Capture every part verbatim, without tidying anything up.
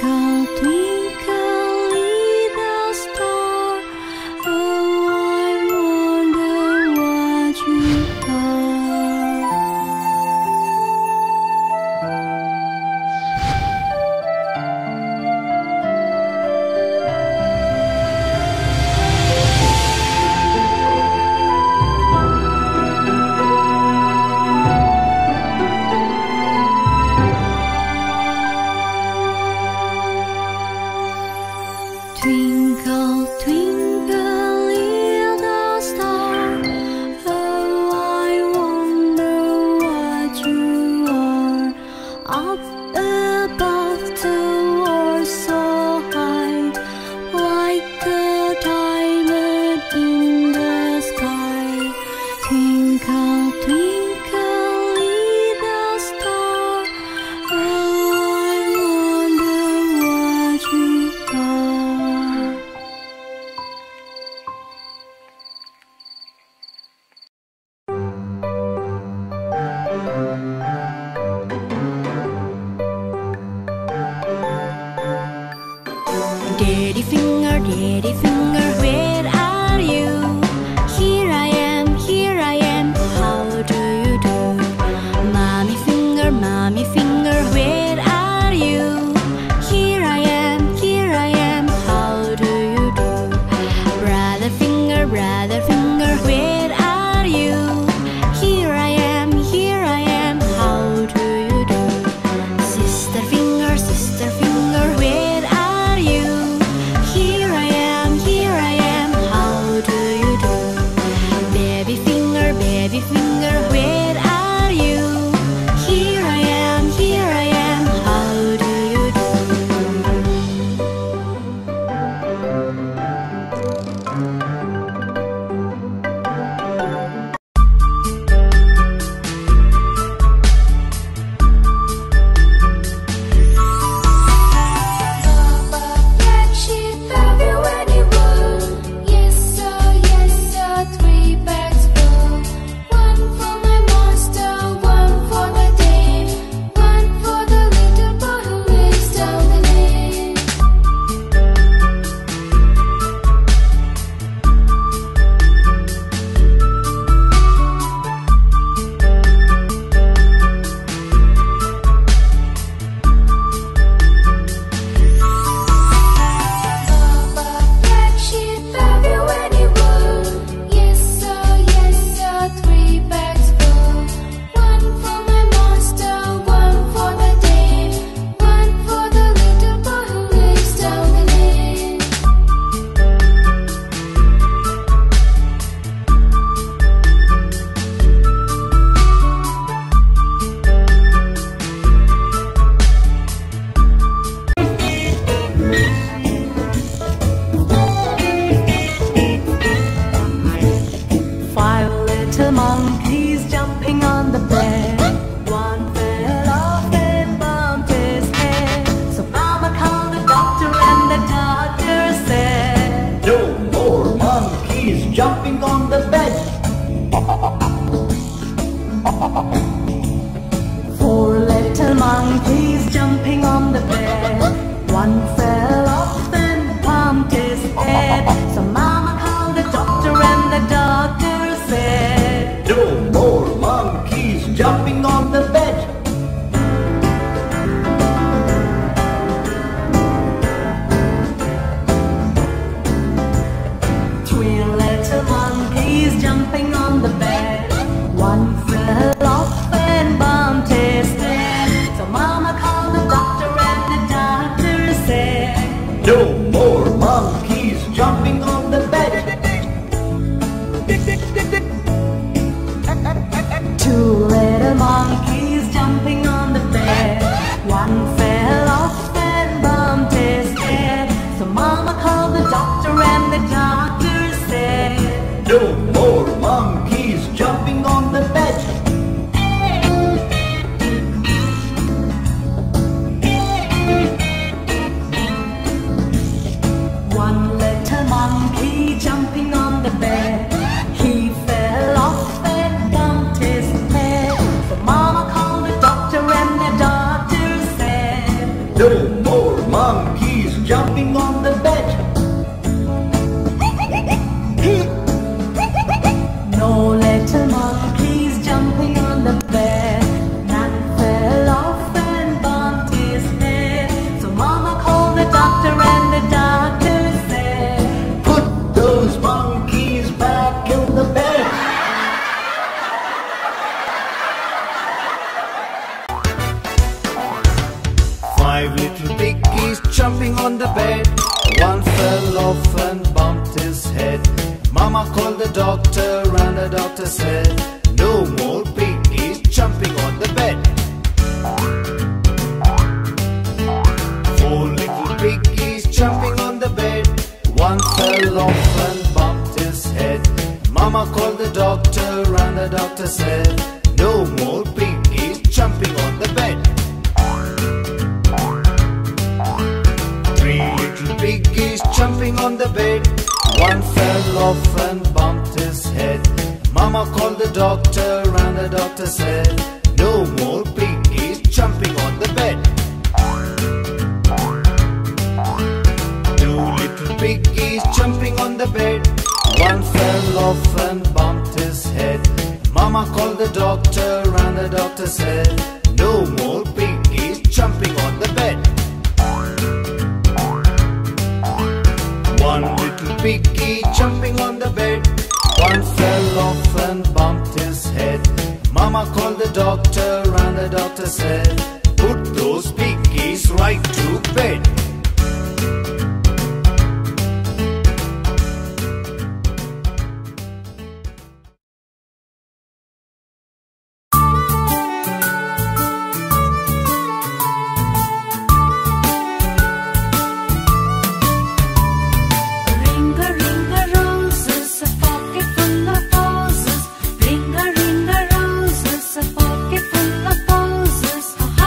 Daddy finger, daddy finger, where are you? Here I am, here I am, how do you do? Mommy finger, mommy finger, where are you? Here I am, here I am, how do you do? Brother finger, brother finger, where are you? Here I am, here I am, how do you do? Sister finger, sister finger, where are you? Here I am, here I am, how do you do? Baby finger, baby finger, where are you? Here I am, here I am, how do you do? Black sheep, have you any wool? Yes sir, yes sir, three bags full. One for my master, one for the dame, one for the little boy who lives down the lane. Black sheep, have you any wool? Yes sir, yes sir, three bags full. One for my master, one for the dame, one for the little boy who lives down the lane. Five little monkeys jumping on the bed. One fell off and bumped his head. So Mama called the doctor and the doctor said, No more monkeys jumping on the bed. Four little monkeys jumping on the bed. One fell off and bumped his head. So Mama called the doctor and the doctor said, No more monkeys jumping on the bed. Three little monkeys jumping on the bed. One fell off and bumped his head. So Mama called the doctor and the doctor said, No more monkeys jumping on the bed. Two little monkeys jumping on the bed. One fell off and bumped his head. So Mama called the doctor and the doctor said, No more monkeys jumping on the bed. monkeys jumping on the bed. No little monkeys jumping on the bed. None fell off and bumped his head. So Mama called the doctor and the doctor said, Put those monkeys back in the bed. Five little piggies jumping on the bed. One fell off and bumped his head. Mama called the doctor and the doctor said, no more piggies jumping on the bed. Four little piggies jumping on the bed. One fell off and bumped his head. Mama called the doctor and the doctor said, no more piggies jumping on the bed. Three little piggies jumping on the bed. One fell off and bumped his head. Mama called the doctor and the doctor said, no more piggies jumping on the bed. Two little piggies jumping on the bed. One fell off and bumped his head. Mama called the doctor and the doctor said, no more piggies jumping on the bed. One little piggy jumping on the bed. One fell off and bumped his head. Mama called the doctor and the doctor said, put those piggies right to bed. Ring a ring a roses, a pocket full of posies. A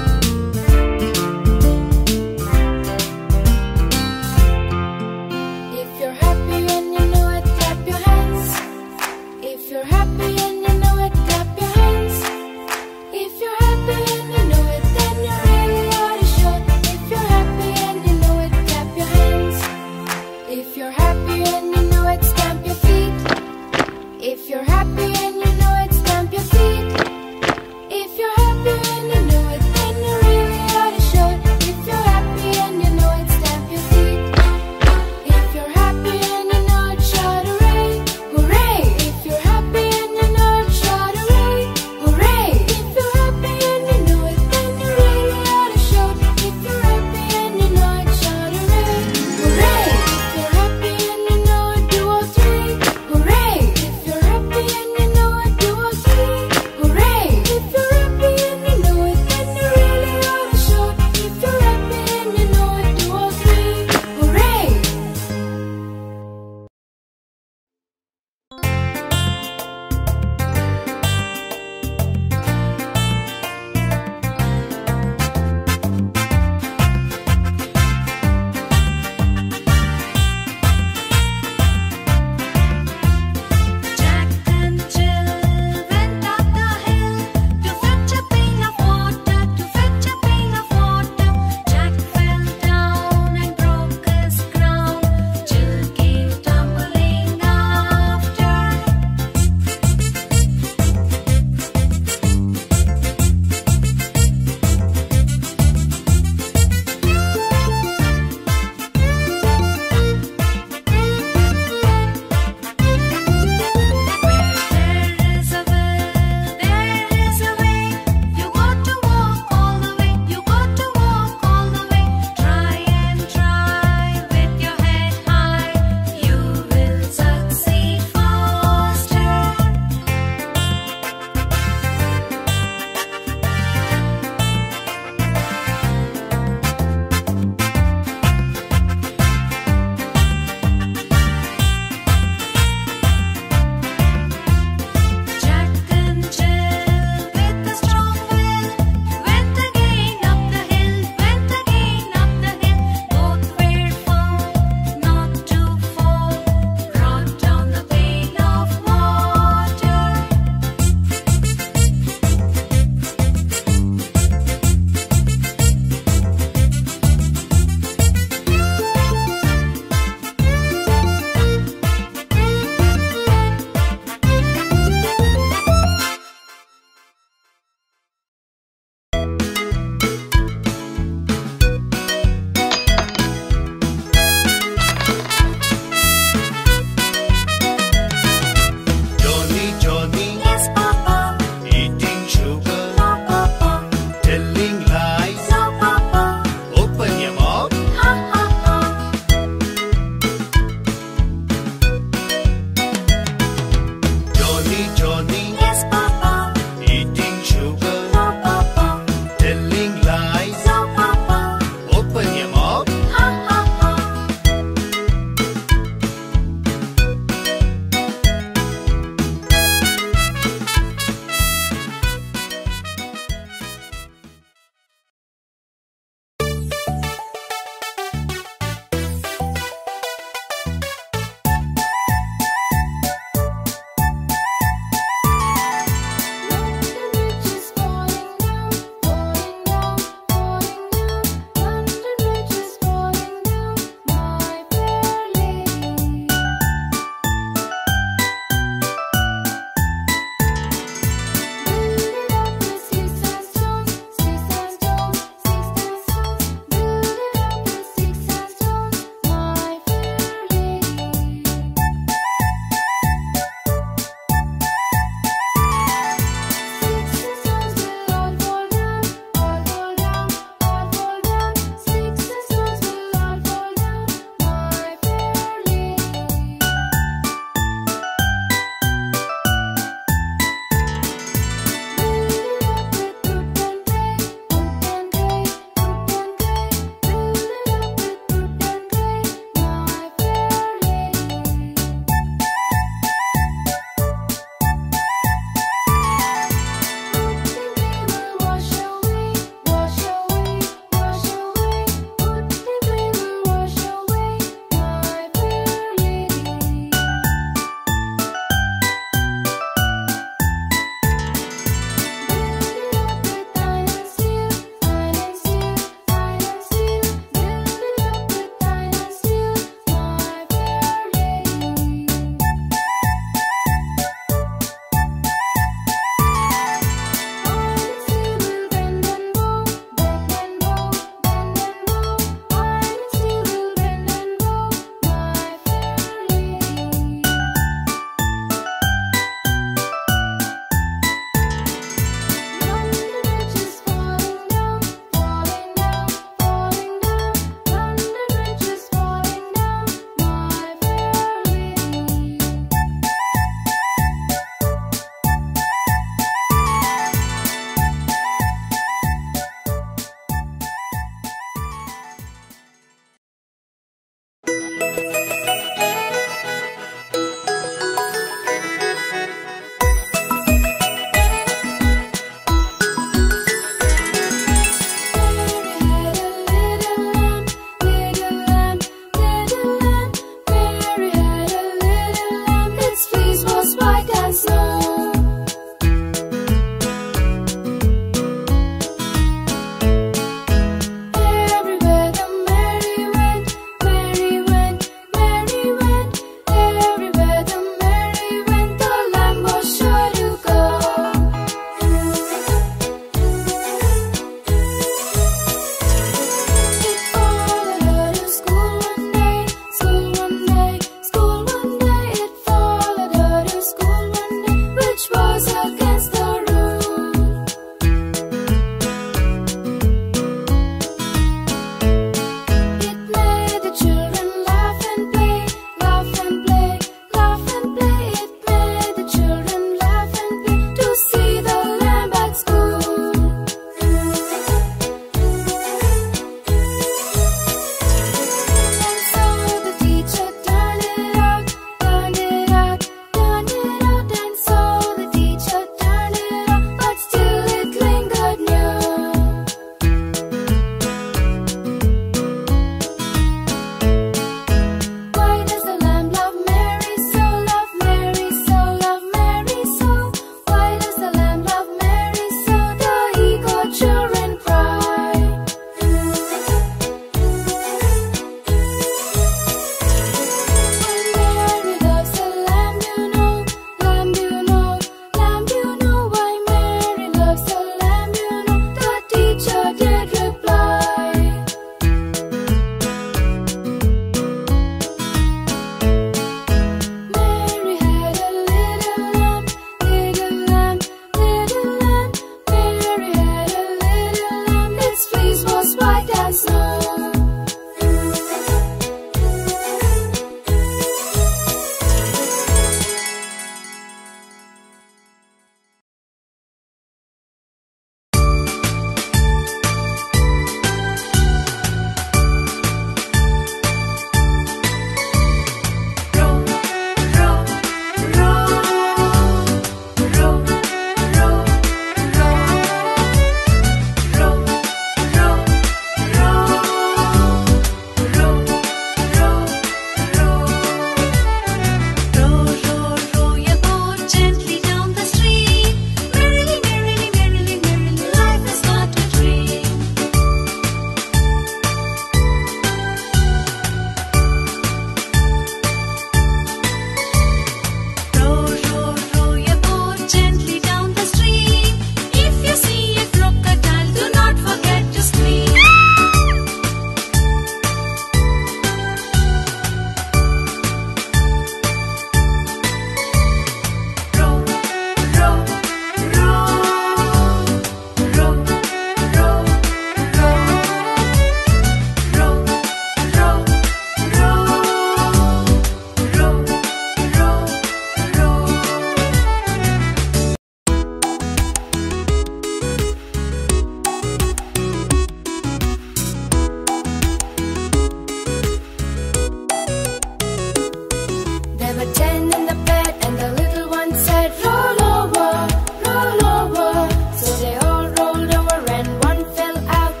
were ten in the bed, and the little one said, roll over, roll over. So they all rolled over and one fell out.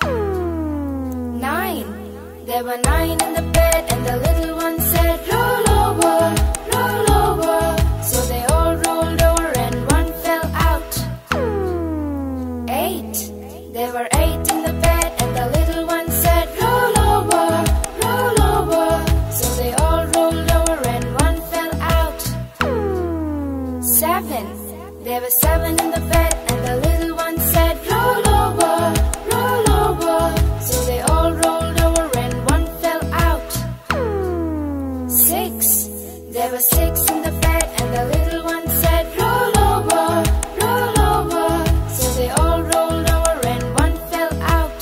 Nine. There were nine in the bed, and the little one said, roll over, roll over. So they all rolled over and one fell out. Eight. There were eight in the bed, and the little one said, roll over, roll over. So they all rolled over and one fell out. Seven. There were seven in the bed, and the little one said, roll over, roll over. So they all rolled over and one fell out. Six. There were six in the bed, and the little one said, roll over, roll over. So they all rolled over and one fell out.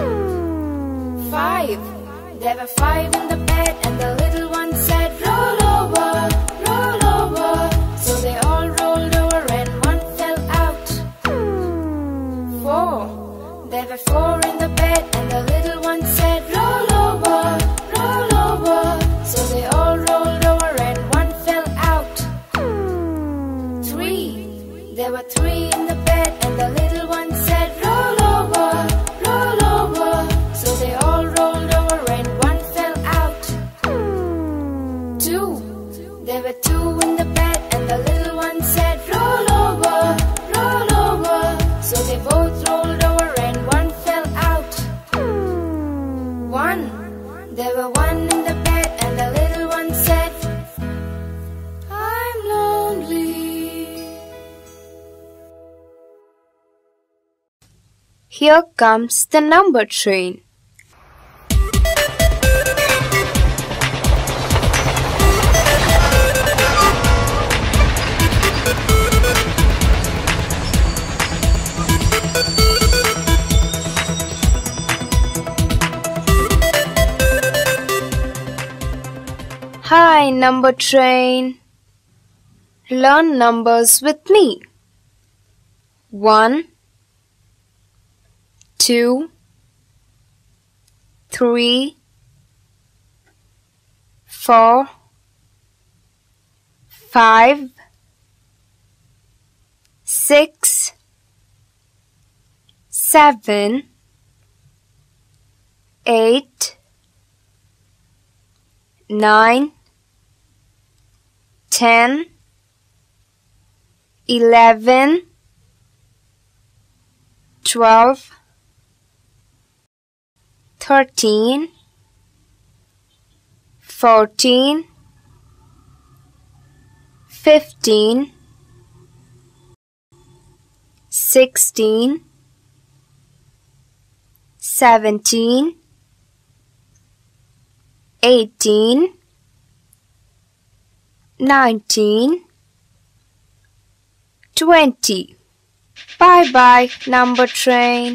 Five. There were five in the bed, and the little one said, roll over, roll over. So they all rolled over and one fell out. Four. There were four in the bed, and the little one said, roll over, roll over. So they all rolled over and one fell out. Three. There were three in the bed, and the little one said, roll over, roll over. So they all rolled over and one fell out. Two. There were two in the bed, and the little one said, roll over, roll over. So they both rolled over and one fell out. One. There were one in the bed, and the little one said, I'm lonely. Here comes the number train. Hi, number train. Learn numbers with me. One, two, three, four, five, six, seven, eight, nine, ten, eleven, twelve, thirteen, fourteen, fifteen, sixteen, seventeen, eighteen, nineteen, twenty. Bye bye, number train.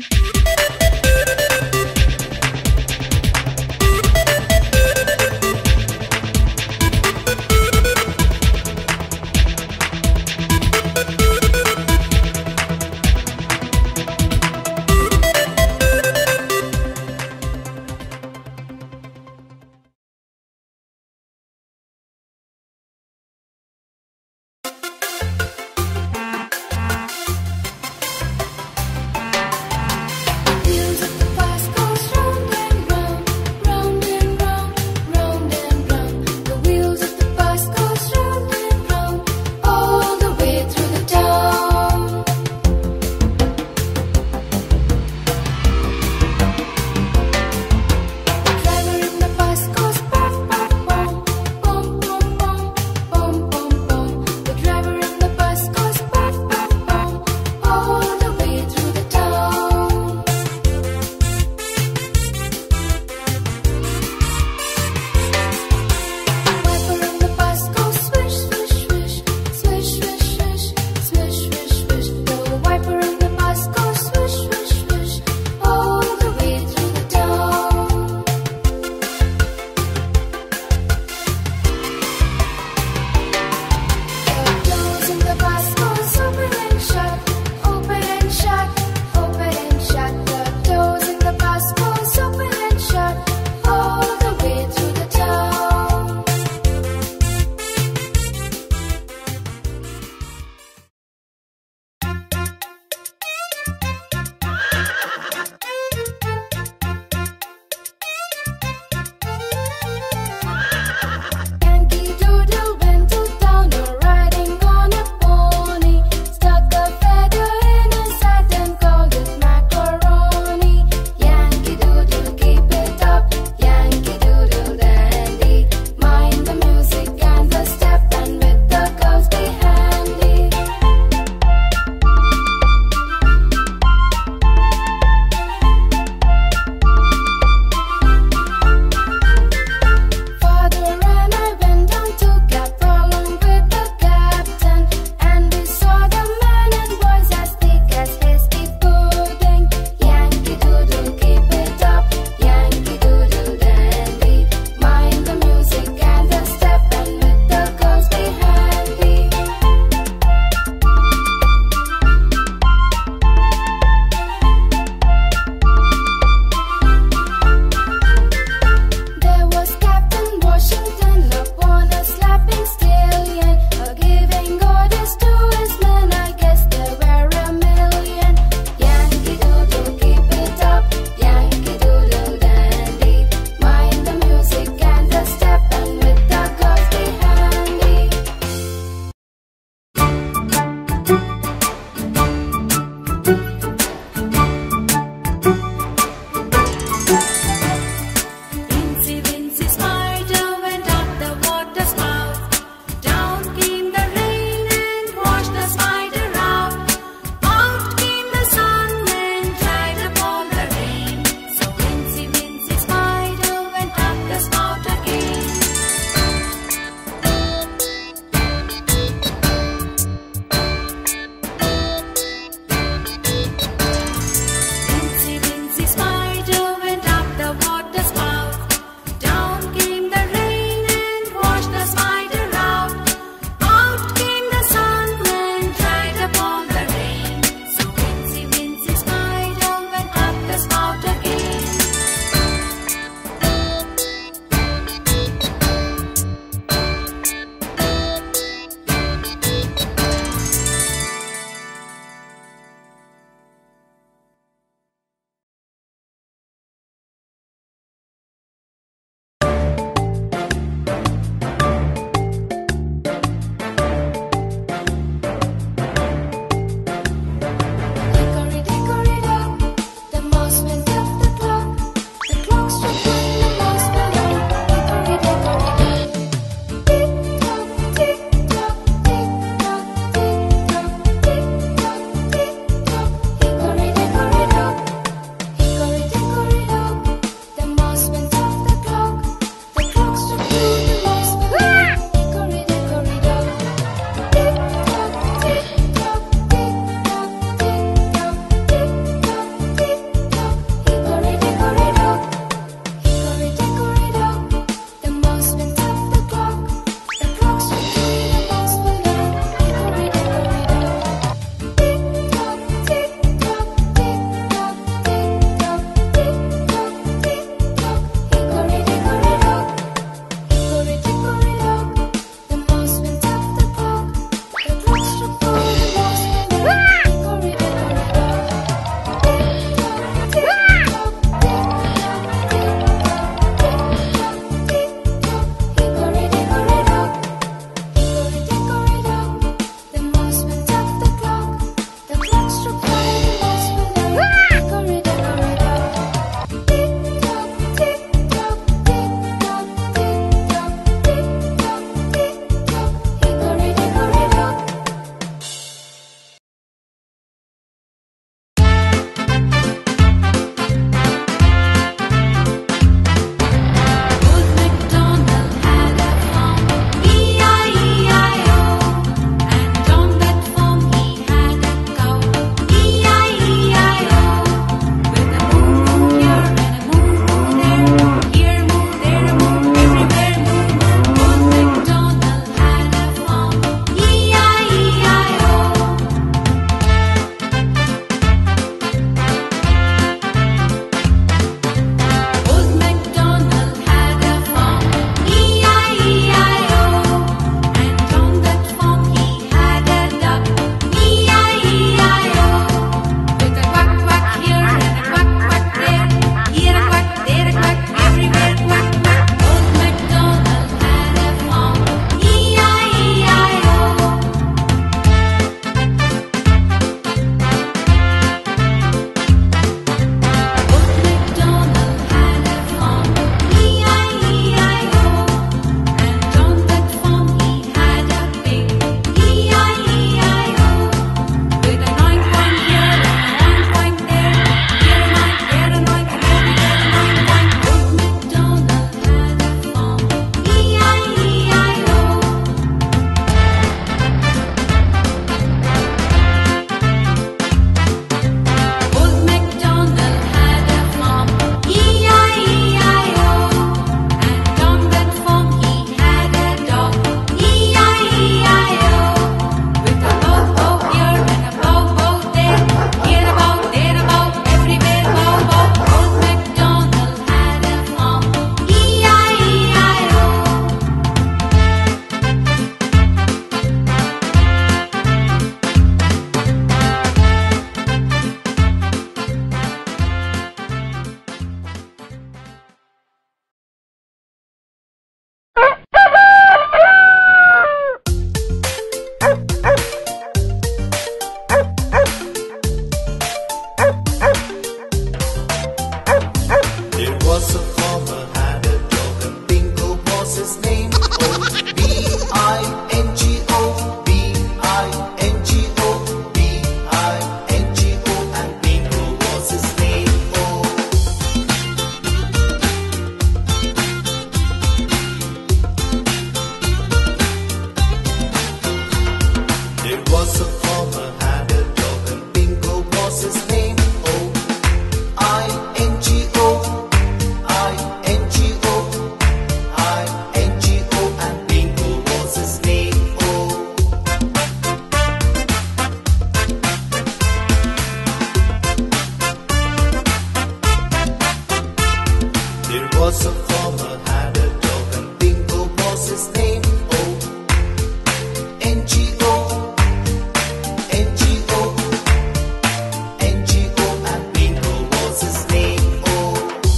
N G O, N G O, N G O, and Bingo was his name. Oh,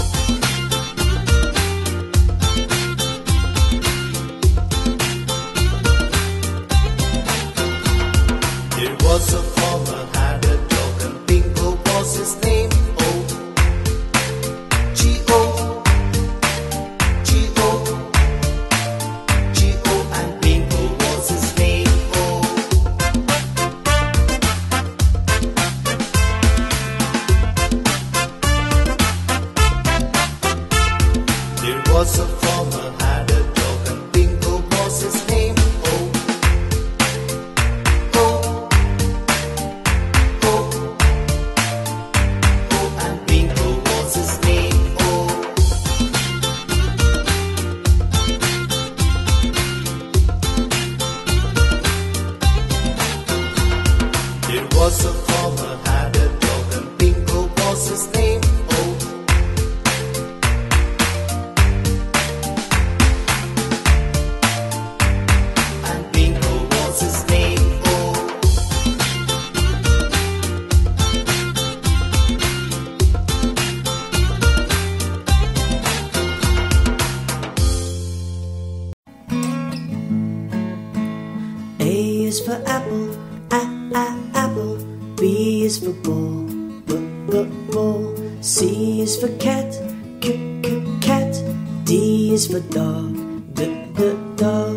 there was a farmer had a dog, and Bingo was his name. Oh, G O, G O, G O, and Bingo was his name. Oh, there was a farmer had a dog, and Bingo was his name. Oh, oh, oh, oh, and Bingo was his name. Oh, there was a farmer had a dog, and Bingo was his name. Oh, and Bingo was his name. Oh, A is for apple, a a apple. B is for ball, b b ball. C is for cat, c c cat. D is for dog, d d dog.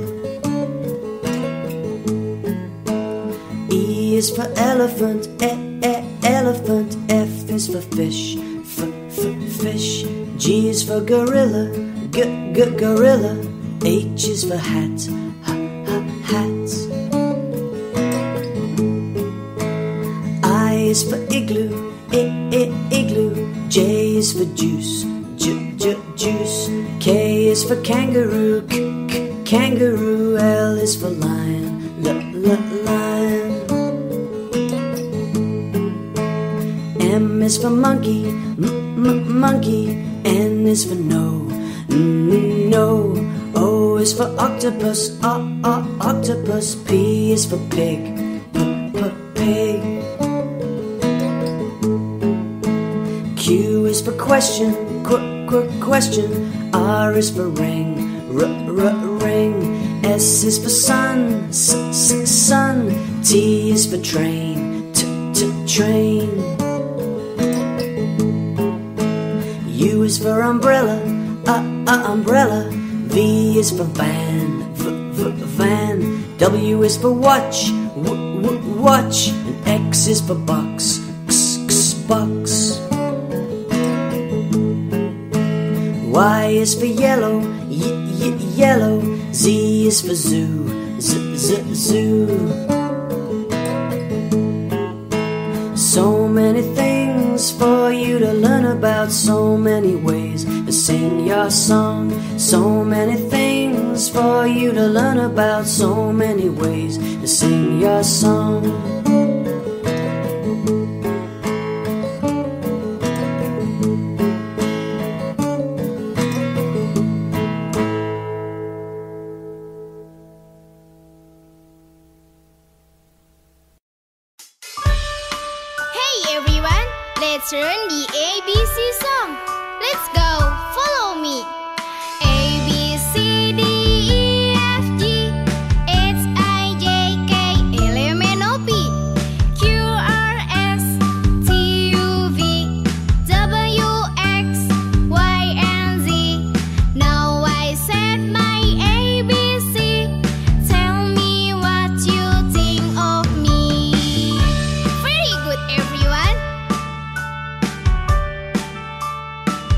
E is for elephant, e e elephant. F is for fish, f f fish. G is for gorilla, g g gorilla. H is for hat, h h hat. I is for igloo, I I igloo. J is for juice, j j juice. K is for kangaroo, k k kangaroo. L is for lion, l l lion. M is for monkey, m m monkey. N is for no, n no. O is for octopus, o o octopus. P is for pig, p p pig. Q is for question, qu qu question. R is for ring, r r ring. S is for sun, s s sun. T is for train, t t train. U is for umbrella, uh uh umbrella. V is for van, v v van. W is for watch, w w watch. And X is for box, x x box. Y is for yellow, y y yellow. Z is for zoo, z z zoo. So many things for you to learn about, so many ways to sing your song. So many things for you to learn about, so many ways to sing your song. Hey everyone, let's learn the A B C song. Let's go, follow me.